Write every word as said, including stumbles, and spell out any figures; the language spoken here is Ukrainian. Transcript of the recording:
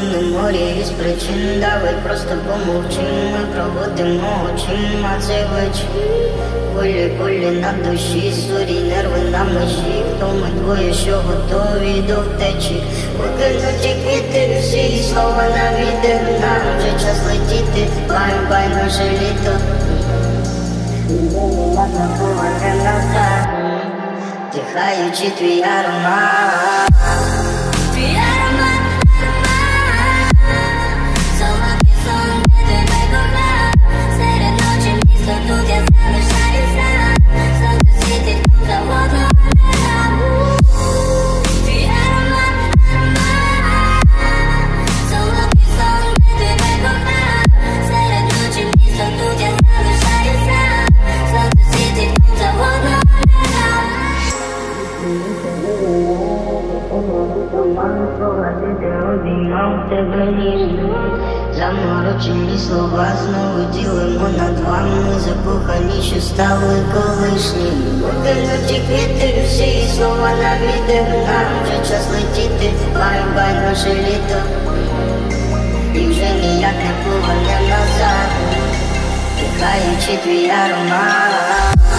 на морі із причин, давай просто помовчим. Ми проводимо очима цей вечір. Болі, болі на душі, сурі, нерви на межі. Хто ми двоє, що готові до втечі. Викинуті квіти, всі слова на відео. Нам вже час летіти, бай-бай наше літо. Не назад, дихаючи твій аромат. Твій аромат, аромат. Солодкий сон, де тебе кохав. Серед ночі місто, тут я залишаюся. Сонце світить, тут завгодно не. Твій аромат, аромат. Солодкий сон, де тебе кохав. Серед ночі місто, тут я залишаюся. Сонце світить, тут завгодно не. Обіймав тебе ніжно, заморочені слова знову ділимо на два. Ми закохані, що стали колишні. Викинуті квіти, всі слова на відео. Нам вже час летіти, бай-бай наше літо. І вже ніяк не поверне назад, дихаючи твій аромат.